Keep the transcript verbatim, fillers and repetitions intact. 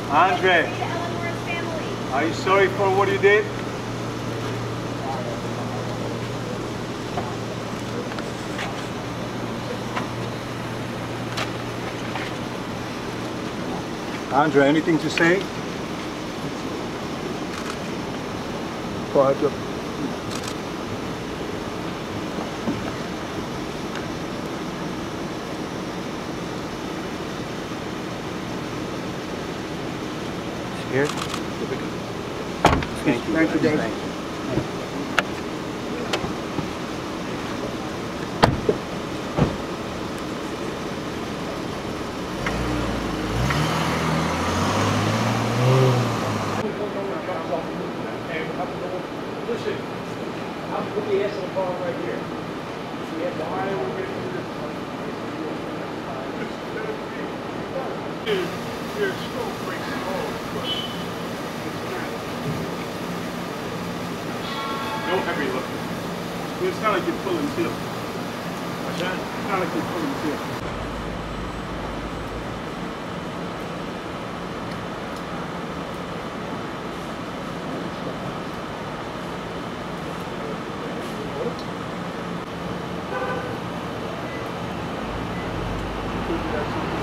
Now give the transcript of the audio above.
Andre, are you sorry for what you did? Andre, anything to say? Quiet. Scared? Thank you. Thank you, guys. Thank you. Listen, I'll put the ass on the bar right here. We have the high over here. Your skull breaks slow, but it's not. No heavy lifting. It's not like you're pulling teeth. What's that? It's not like you're pulling teeth. That's